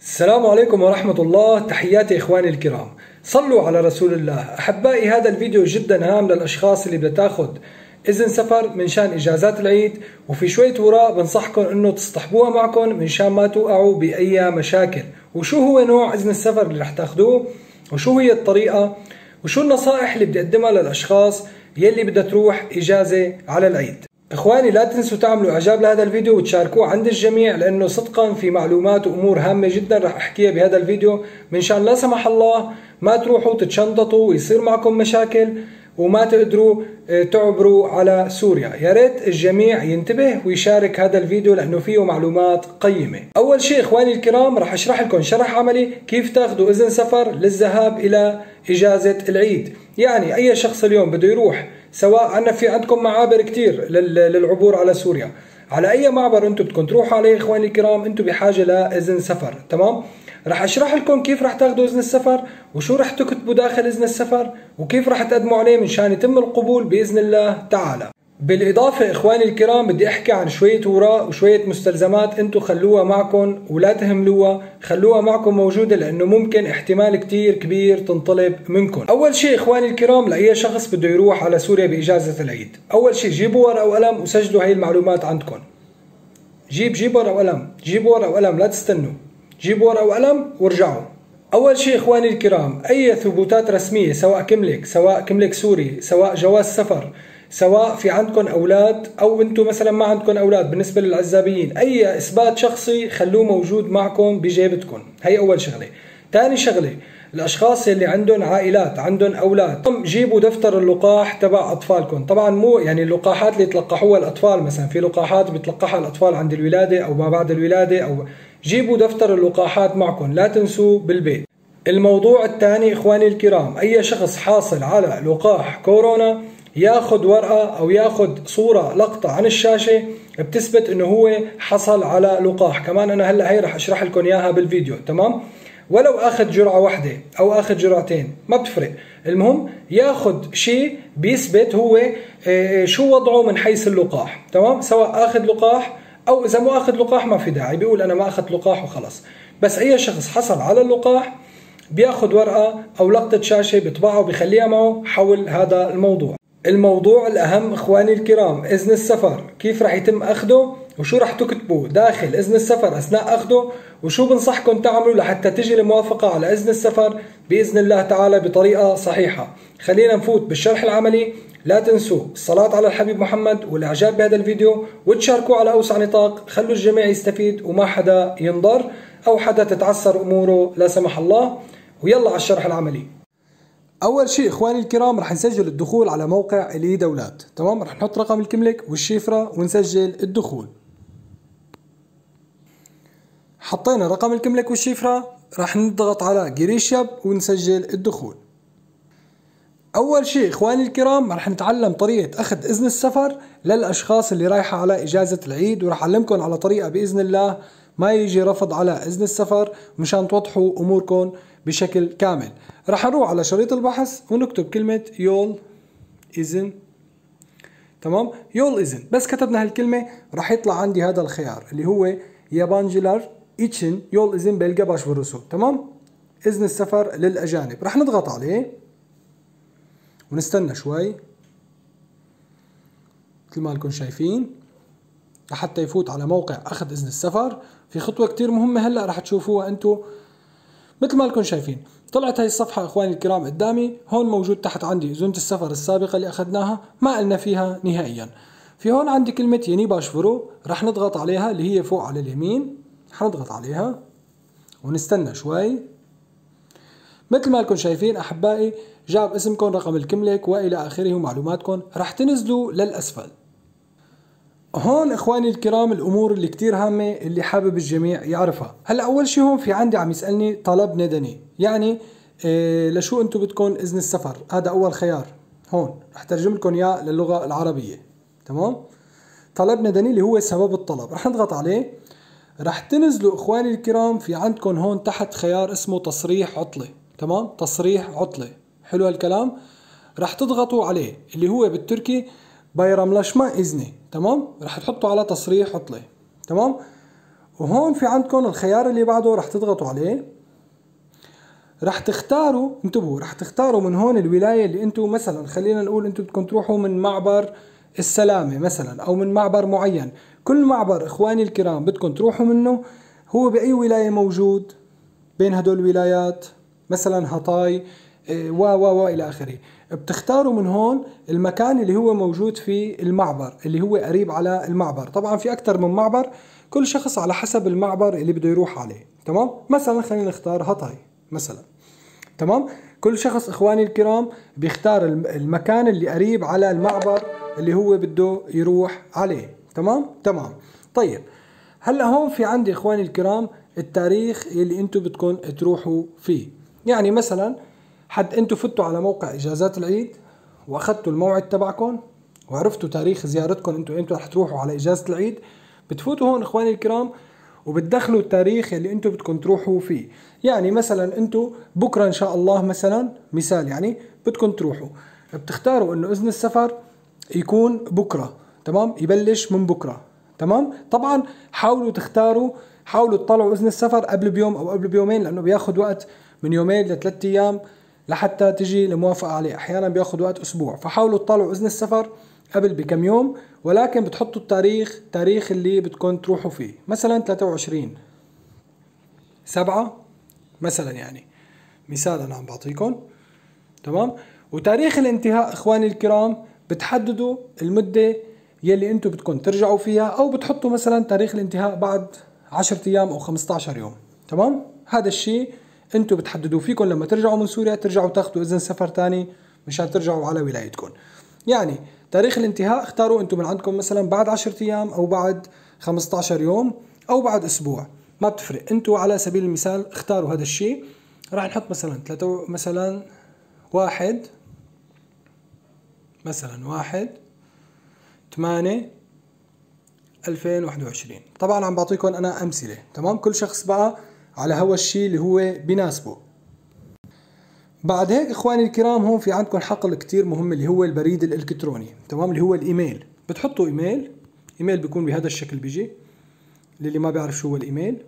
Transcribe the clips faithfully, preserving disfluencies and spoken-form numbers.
السلام عليكم ورحمة الله. تحياتي إخواني الكرام، صلوا على رسول الله. أحبائي، هذا الفيديو جدا هام للأشخاص اللي بدها تاخذ إذن سفر من شان إجازات العيد، وفي شوية وراء بنصحكم إنه تصطحبوها معكم من شان ما توقعوا بأي مشاكل. وشو هو نوع إذن السفر اللي رح تاخذوه، وشو هي الطريقة، وشو النصائح اللي بدي أقدمها للأشخاص يلي بدها تروح إجازة على العيد. إخواني، لا تنسوا تعملوا إعجاب لهذا الفيديو وتشاركوه عند الجميع، لأنه صدقا في معلومات وأمور هامة جدا رح أحكيها بهذا الفيديو، من شان لا سمح الله ما تروحوا تتشنططوا ويصير معكم مشاكل وما تقدروا تعبروا على سوريا. يا ريت الجميع ينتبه ويشارك هذا الفيديو لأنه فيه معلومات قيمة. أول شيء إخواني الكرام، رح أشرح لكم شرح عملي كيف تاخذوا إذن سفر للذهاب إلى إجازة العيد. يعني أي شخص اليوم بده يروح، سواء عنا في عندكم معابر كتير للعبور على سوريا، على أي معبر أنتم بدكم تروحوا عليه إخواني الكرام أنتم بحاجة لإذن سفر. تمام؟ رح أشرح لكم كيف رح تاخذوا إذن السفر، وشو رح تكتبوا داخل إذن السفر، وكيف رح تقدموا عليه من شان يتم القبول بإذن الله تعالى. بالإضافة إخواني الكرام بدي أحكي عن شوية وراء وشوية مستلزمات أنتم خلوها معكم ولا تهملوها، خلوها معكم موجودة لأنه ممكن احتمال كتير كبير تنطلب منكم. أول شيء إخواني الكرام، لأي شخص بده يروح على سوريا بإجازة العيد، أول شيء جيبوا ورقة وقلم وسجلوا هاي المعلومات عندكم. جيب جيب ورقة وقلم، جيبوا ورقة وقلم، لا تستنوا، جيبوا ورقة وقلم وارجعوا. أول شيء إخواني الكرام، أي ثبوتات رسمية، سواء كملك، سواء كملك سوري، سواء جواز سفر، سواء في عندكم أولاد أو أنتم مثلا ما عندكم أولاد، بالنسبة للعزابيين أي إثبات شخصي خلوه موجود معكم بجيبتكم. هي أول شغلة. ثاني شغلة، الأشخاص اللي عندهم عائلات، عندهم أولاد، جيبوا دفتر اللقاح تبع أطفالكم. طبعا مو يعني اللقاحات اللي يتلقحوها الأطفال، مثلا في لقاحات بيتلقحها الأطفال عند الولادة أو ما بعد الولادة، أو جيبوا دفتر اللقاحات معكم، لا تنسوه بالبيت. الموضوع الثاني إخواني الكرام، أي شخص حاصل على لقاح كورونا ياخذ ورقة أو ياخذ صورة لقطة عن الشاشة بتثبت إنه هو حصل على لقاح. كمان أنا هلا هي رح أشرح لكم إياها بالفيديو. تمام؟ ولو أخذ جرعة واحدة أو أخذ جرعتين ما بتفرق، المهم ياخذ شيء بيثبت هو شو وضعه من حيث اللقاح. تمام؟ سواء أخذ لقاح أو إذا مو أخذ لقاح ما في داعي، بيقول أنا ما أخذت لقاح وخلص. بس أي شخص حصل على اللقاح بياخذ ورقة أو لقطة شاشة بيطبعها وبيخليها معه حول هذا الموضوع. الموضوع الأهم إخواني الكرام، إذن السفر كيف رح يتم أخذه، وشو رح تكتبوا داخل إذن السفر أثناء أخذه، وشو بنصحكم تعملوا لحتى تجي الموافقة على إذن السفر بإذن الله تعالى بطريقة صحيحة. خلينا نفوت بالشرح العملي. لا تنسوا الصلاة على الحبيب محمد والإعجاب بهذا الفيديو وتشاركوه على أوسع نطاق، خلوا الجميع يستفيد وما حدا ينضر أو حدا تتعسر أموره لا سمح الله. ويلا على الشرح العملي. أول شيء إخواني الكرام، رح نسجل الدخول على موقع إلي دولات. تمام؟ رح نحط رقم الكملك والشفرة ونسجل الدخول. حطينا رقم الكملك والشفرة، رح نضغط على جريشياب ونسجل الدخول. أول شيء إخواني الكرام، رح نتعلم طريقة أخذ إذن السفر للأشخاص اللي رايحة على إجازة العيد، ورح أعلمكم على طريقة بإذن الله ما يجي رفض على إذن السفر مشان توضحوا أموركم بشكل كامل. رح نروح على شريط البحث ونكتب كلمة يول إذن. تمام؟ يول إذن. بس كتبنا هالكلمة رح يطلع عندي هذا الخيار اللي هو يابانجيلار إيتشن يول إذن بلقى باش برسو. تمام؟ إذن السفر للأجانب. رح نضغط عليه ونستنى شوي مثل ما لكم شايفين لحتى يفوت على موقع أخذ إذن السفر. في خطوة كتير مهمة هلأ رح تشوفوها أنتو مثل ما لكم شايفين. طلعت هاي الصفحة إخواني الكرام قدامي، هون موجود تحت عندي إذن السفر السابقة اللي أخذناها ما قلنا فيها نهائيا. في هون عندي كلمة يني باشفرو، رح نضغط عليها اللي هي فوق على اليمين، رح نضغط عليها ونستنى شوي. مثل ما لكم شايفين أحبائي جاب اسمكم، رقم الكملك وإلى آخره ومعلوماتكم، رح تنزلوا للأسفل. هون إخواني الكرام الأمور اللي كتير هامة اللي حابب الجميع يعرفها. هلا أول شيء هون في عندي عم يسألني طلب ندني، يعني إيه لشو أنتم بدكم إذن السفر؟ هذا أول خيار. هون رح ترجم لكم إياه للغة العربية. تمام؟ طلب ندني اللي هو سبب الطلب، رح نضغط عليه. رح تنزلوا إخواني الكرام في عندكم هون تحت خيار اسمه تصريح عطلة. تمام؟ تصريح عطلة. حلو هالكلام؟ رح تضغطوا عليه اللي هو بالتركي بايراملاشما إذني. تمام؟ رح تحطوا على تصريح عطلة. تمام؟ وهون في عندكم الخيار اللي بعده رح تضغطوا عليه، رح تختاروا، انتبهوا، رح تختاروا من هون الولاية اللي انتم مثلا خلينا نقول انتم بدكم تروحوا من معبر السلامة مثلا او من معبر معين. كل معبر اخواني الكرام بدكم تروحوا منه هو باي ولاية موجود بين هدول الولايات، مثلا هطاي و و و الى اخره. بتختاروا من هون المكان اللي هو موجود في المعبر اللي هو قريب على المعبر. طبعا في اكثر من معبر، كل شخص على حسب المعبر اللي بده يروح عليه. تمام، مثلا خلينا نختار هطاي مثلا. تمام، كل شخص اخواني الكرام بيختار المكان اللي قريب على المعبر اللي هو بده يروح عليه. تمام تمام. طيب هلا هون في عندي اخواني الكرام التاريخ اللي انتم بدكم تروحوا فيه. يعني مثلا حد انتم فتوا على موقع اجازات العيد واخذتوا الموعد تبعكم وعرفتوا تاريخ زيارتكم، انتم امتى رح تروحوا على اجازة العيد، بتفوتوا هون اخواني الكرام وبتدخلوا التاريخ اللي انتم بدكم تروحوا فيه. يعني مثلا انتم بكره ان شاء الله مثلا مثال يعني بدكم تروحوا، بتختاروا انه اذن السفر يكون بكره. تمام، يبلش من بكره. تمام، طبعا حاولوا تختاروا، حاولوا تطلعوا اذن السفر قبل بيوم او قبل بيومين، لانه بياخذ وقت من يومين لثلاث ايام لحتى تجي الموافقه عليه، احيانا بياخذ وقت اسبوع. فحاولوا تطلعوا اذن السفر قبل بكم يوم، ولكن بتحطوا التاريخ تاريخ اللي بدكم تروحوا فيه، مثلا ثلاثة وعشرين سبعة مثلا، يعني مثال انا عم بعطيكم. تمام، وتاريخ الانتهاء اخواني الكرام بتحددوا المدة يلي انتم بدكم ترجعوا فيها، او بتحطوا مثلا تاريخ الانتهاء بعد عشرة ايام او خمسة عشر يوم. تمام، هذا الشيء انتم بتحددوا فيكم لما ترجعوا من سوريا ترجعوا تاخذوا اذن سفر ثاني مشان ترجعوا على ولايتكم. يعني تاريخ الانتهاء اختاروا انتم من عندكم مثلا بعد عشرة ايام او بعد خمسة عشر يوم او بعد اسبوع، ما بتفرق. انتم على سبيل المثال اختاروا هذا الشيء. راح نحط مثلا ثلاثة مثلا واحد مثلا واحد ثمانية ألفين وواحد وعشرين. طبعا عم بعطيكم انا امثله. تمام، كل شخص بقى على هو الشيء اللي هو بيناسبه. بعد هيك اخواني الكرام هون في عندكم حقل كتير مهم اللي هو البريد الالكتروني. تمام، اللي هو الايميل. بتحطوا ايميل، ايميل بيكون بهذا الشكل بيجي، للي ما بيعرف شو هو الايميل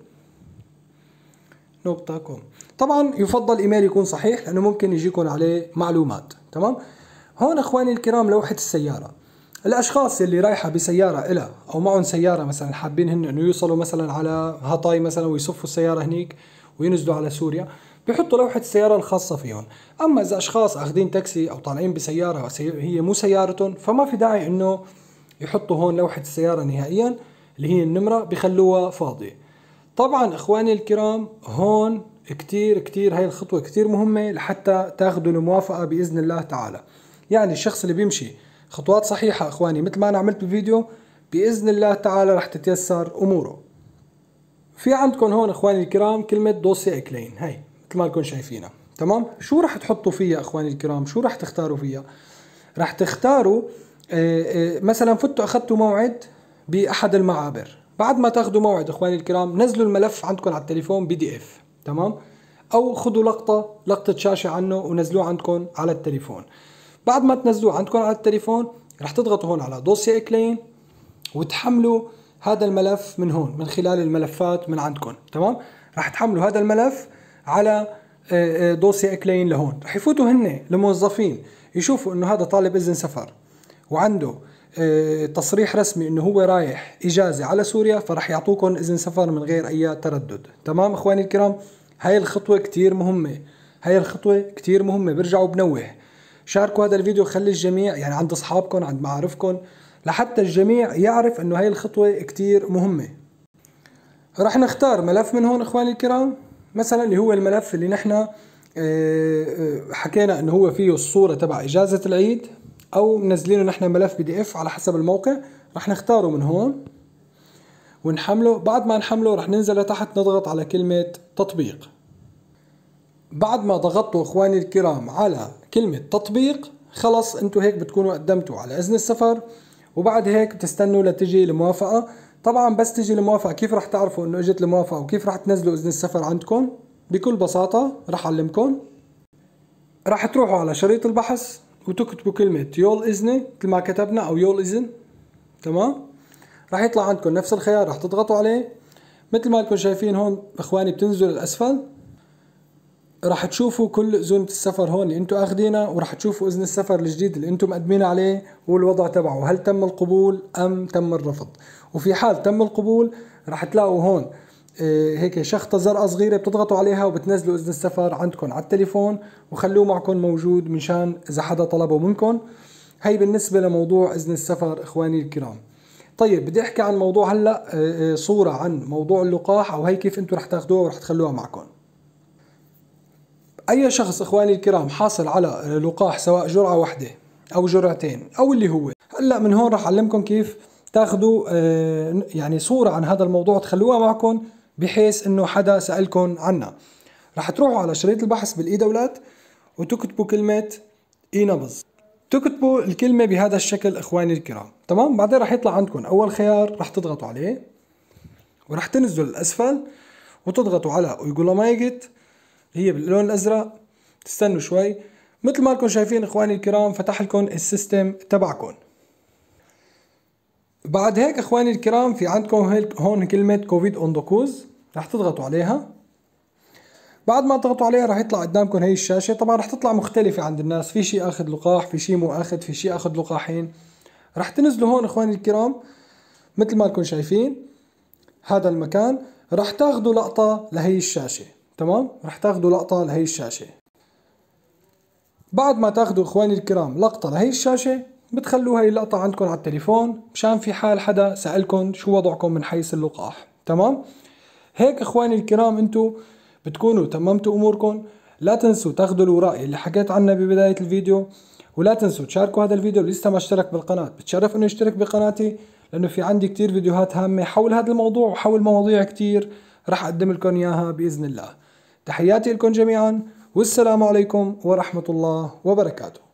نقطة كوم. طبعا يفضل ايميل يكون صحيح لانه ممكن يجيكم عليه معلومات. تمام، هون اخواني الكرام لوحة السيارة. الاشخاص اللي رايحة بسيارة إلى او معهم سيارة مثلا حابين هن انه يوصلوا مثلا على هطاي مثلا ويصفوا السيارة هنيك وينزلوا على سوريا، بيحطوا لوحة السيارة الخاصة فيهم. اما اذا اشخاص اخذين تاكسي او طالعين بسيارة هي مو سيارتهم، فما في داعي انه يحطوا هون لوحة السيارة نهائيا اللي هي النمرة، بخلوها فاضية. طبعا اخواني الكرام هون كتير كتير هاي الخطوة كتير مهمة لحتى تاخذوا الموافقة بإذن الله تعالى. يعني الشخص اللي بيمشي خطوات صحيحة اخواني مثل ما انا عملت بالفيديو بإذن الله تعالى رح تتيسر اموره. في عندكم هون اخواني الكرام كلمة دوسي اكلين، هاي مثل ما لكم شايفينها. تمام، شو رح تحطوا فيها اخواني الكرام؟ شو رح تختاروا فيها؟ رح تختاروا اه اه مثلا فتوا اخذتوا موعد باحد المعابر، بعد ما تاخذوا موعد اخواني الكرام نزلوا الملف عندكم على التليفون بي دي اف. تمام، او خذوا لقطة لقطة شاشة عنه ونزلوه عندكم على التليفون. بعد ما تنزلوه عندكم على التليفون رح تضغطوا هون على دوسي اكلين وتحملوا هذا الملف من هون من خلال الملفات من عندكم. تمام، رح تحملوا هذا الملف على دوسي اكلين لهون. رح يفوتوا هن لموظفين يشوفوا انه هذا طالب اذن سفر وعنده تصريح رسمي انه هو رايح اجازة على سوريا، فرح يعطوكم اذن سفر من غير اي تردد. تمام اخواني الكرام، هاي الخطوة كتير مهمة، هاي الخطوة كتير مهمة. برجع وبنوه، شاركوا هذا الفيديو، خلي الجميع يعني عند اصحابكم عند معارفكم لحتى الجميع يعرف انه هاي الخطوة كتير مهمة. رح نختار ملف من هون اخواني الكرام، مثلا اللي هو الملف اللي نحن حكينا انه هو فيه الصورة تبع اجازة العيد، او منزلينه نحن ملف بي دي اف على حسب الموقع. رح نختاره من هون ونحمله. بعد ما نحمله رح ننزل لتحت نضغط على كلمة تطبيق. بعد ما ضغطتوا اخواني الكرام على كلمة تطبيق خلص انتوا هيك بتكونوا قدمتوا على اذن السفر، وبعد هيك بتستنوا لتجي الموافقة. طبعا بس تجي الموافقة كيف رح تعرفوا انه اجت الموافقة وكيف رح تنزلوا اذن السفر عندكم؟ بكل بساطة رح اعلمكم. رح تروحوا على شريط البحث وتكتبوا كلمة يول اذني مثل ما كتبنا او يول اذن. تمام، رح يطلع عندكم نفس الخيار، رح تضغطوا عليه. مثل ما انكم شايفين هون اخواني بتنزلوا للاسفل، راح تشوفوا كل اذون السفر هون اللي انتم اخذينها، وراح تشوفوا اذن السفر الجديد اللي انتم مقدمين عليه والوضع تبعه، هل تم القبول ام تم الرفض. وفي حال تم القبول راح تلاقوا هون هيك شخطة زرقاء صغيرة بتضغطوا عليها وبتنزلوا اذن السفر عندكم على التليفون، وخلوه معكم موجود منشان اذا حدا طلبه منكم. هي بالنسبة لموضوع اذن السفر اخواني الكرام. طيب بدي احكي عن موضوع هلا، صورة عن موضوع اللقاح او هي كيف انتم رح تاخذوها ورح تخلوها معكم. اي شخص اخواني الكرام حاصل على لقاح سواء جرعة واحدة او جرعتين او اللي هو، هلا من هون رح اعلمكم كيف تاخذوا يعني صورة عن هذا الموضوع تخلوها معكم، بحيث انه حدا سألكم عنها. رح تروحوا على شريط البحث بالاي دولات وتكتبوا كلمة اي نبض، تكتبوا الكلمة بهذا الشكل اخواني الكرام، تمام. بعدين رح يطلع عندكم اول خيار رح تضغطوا عليه، ورح تنزلوا للاسفل وتضغطوا على ايجولومايجت هي باللون الازرق. تستنوا شوي، مثل ما انكم شايفين اخواني الكرام فتح لكم السيستم تبعكم. بعد هيك اخواني الكرام في عندكم هون كلمة كوفيد اوندوكوز، رح تضغطوا عليها. بعد ما تضغطوا عليها رح يطلع قدامكم هي الشاشة. طبعا رح تطلع مختلفة عند الناس، في شيء اخذ لقاح، في شيء مو اخذ، في شيء اخذ لقاحين. رح تنزلوا هون اخواني الكرام مثل ما انكم شايفين هذا المكان، رح تاخذوا لقطة لهي الشاشة، تمام. رح تاخذوا لقطة لهي الشاشة. بعد ما تاخذوا اخواني الكرام لقطة لهي الشاشة بتخلوا هي اللقطة عندكم على التليفون مشان في حال حدا سألكم شو وضعكم من حيث اللقاح، تمام. هيك اخواني الكرام انتو بتكونوا تممتوا اموركم. لا تنسوا تاخذوا الوراء اللي حكيت عنها ببداية الفيديو، ولا تنسوا تشاركوا هذا الفيديو اللي لسه ما اشترك بالقناة. بتشرف انه يشترك بقناتي لانه في عندي كتير فيديوهات هامة حول هذا الموضوع وحول مواضيع كتير رح اقدم لكم اياها باذن الله. تحياتي لكم جميعا، والسلام عليكم ورحمة الله وبركاته.